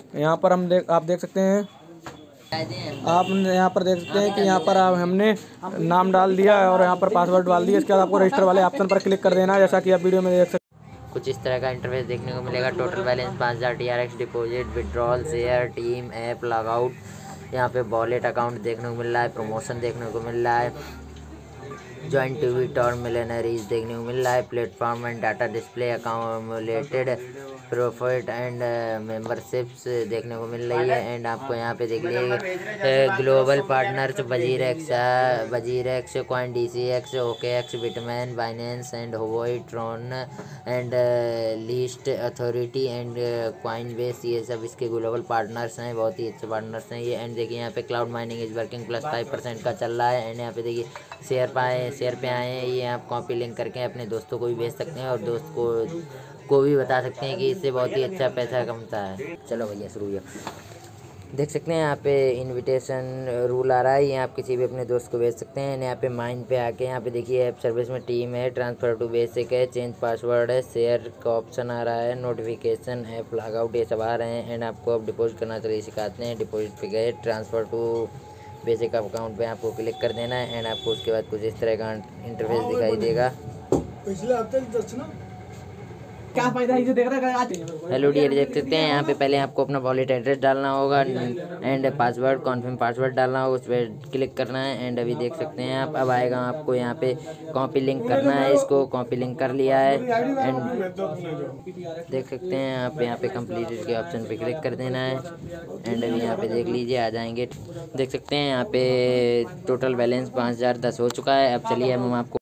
यहाँ पर आप देख सकते हैं, आप यहाँ पर देख सकते हैं कि यहाँ पर हमने नाम डाल दिया और यहाँ पर पासवर्ड डाल दिया। इसके बाद आपको रजिस्टर वाले ऑप्शन पर क्लिक कर देना है, जैसा कि आप वीडियो में देख सकते हैं। कुछ इस तरह का इंटरफेस देखने को मिलेगा। Total balance 5000 TRX, deposit, withdrawal, share, team, app, logout, यहाँ पे वॉलेट अकाउंट देखने को मिल रहा है, प्रमोशन देखने को मिल रहा है, जॉइन ट्वीट और मिलियनरीज देखने को मिल रहा है, platform and data display, accumulated profit and memberships देखने को मिल रही है। एंड आपको यहाँ पे देख लीजिए global partners WazirX, coin DCX, OKX, Bitmain, Binance and Huobi, Tron and least authority and Coinbase, ये सब इसके ग्लोबल पार्टनर्स हैं। बहुत ही अच्छे पार्टनर्स हैं ये। एंड देखिए यहाँ पे क्लाउड माइनिंग इज वर्किंग +5% का चल रहा है। एंड यहाँ पे देखिए शेयर पे आए हैं, ये आप कॉपी लिंक करके अपने दोस्तों को भी भेज सकते हैं और दोस्त को भी बता सकते हैं कि इससे बहुत ही अच्छा पैसा कमता है। चलो भैया शुरू हो। देख सकते हैं यहाँ पे इनविटेशन रूल आ रहा है, ये आप किसी भी अपने दोस्त को भेज सकते हैं। यहाँ पे माइन पे आके यहाँ पे देखिए ऐप सर्विस में टीम है, ट्रांसफ़र टू बेसिक है, चेंज पासवर्ड है, शेयर का ऑप्शन आ रहा है, नोटिफिकेशन, ऐप लॉगआउट, ये सब आ रहे हैं। एंड आपको अब डिपॉजिट करना चलिए सिखाते हैं। डिपॉजिट पे गए, ट्रांसफ़र टू बेसिक अकाउंट पे आपको क्लिक कर देना है। एंड आपको उसके बाद कुछ इस तरह का इंटरफेस दिखाई देगा। क्या फायदा है इसे देख रहा है। हेलो डियर, देख सकते हैं यहाँ पे पहले आपको अपना वॉलेट एड्रेस डालना होगा एंड पासवर्ड, कॉन्फर्म पासवर्ड डालना होगा, उस पर क्लिक करना है। एंड अभी देख सकते हैं आप, अब आएगा आपको यहाँ पे कॉपी लिंक करना है, इसको कॉपी लिंक कर लिया है। एंड देख सकते हैं आप यहाँ पे कंप्लीटेड के ऑप्शन पे क्लिक कर देना है। एंड अभी यहाँ पे देख लीजिए आ जाएंगे। देख सकते हैं यहाँ पे टोटल बैलेंस 5010 हो चुका है। अब चलिए हम आपको